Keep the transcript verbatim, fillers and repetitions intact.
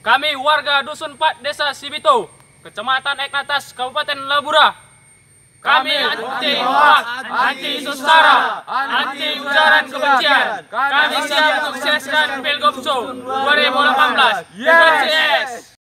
Kami warga Dusun empat Desa Sibito, Kecamatan Eknatas, Kabupaten Labura. Kami anti hoak, anti isu sara, anti ujaran kebencian. Kami siap untuk mensukseskan Pilgub dua ribu delapan belas. Yes!